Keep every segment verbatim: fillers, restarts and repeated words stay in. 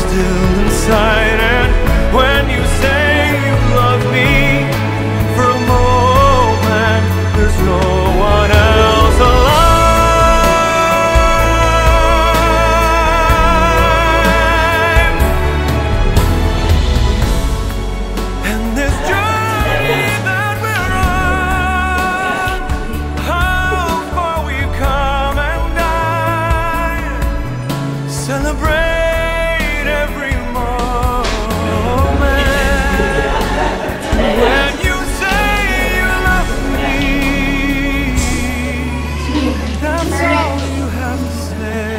still inside. And when you say you love me, for a moment there's no one else alive. And this journey that we're on, how far we've come and died, celebrate every moment. When you say you love me, that's all you have to say.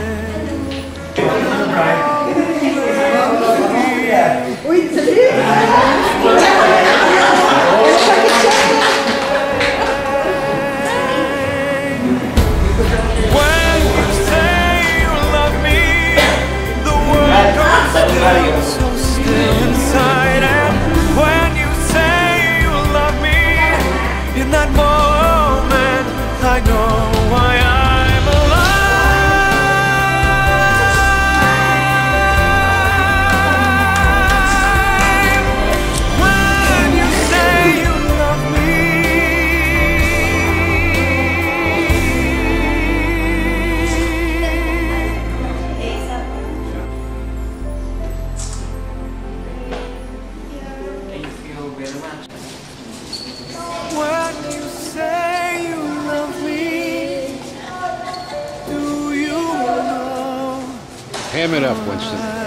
When you say you love me, the world goes still, so still inside. And when you say you love me, in that moment I know why I'm alive. When you say you love me, Thank you very much. when you say you love me, do you know Ham it up, Winston.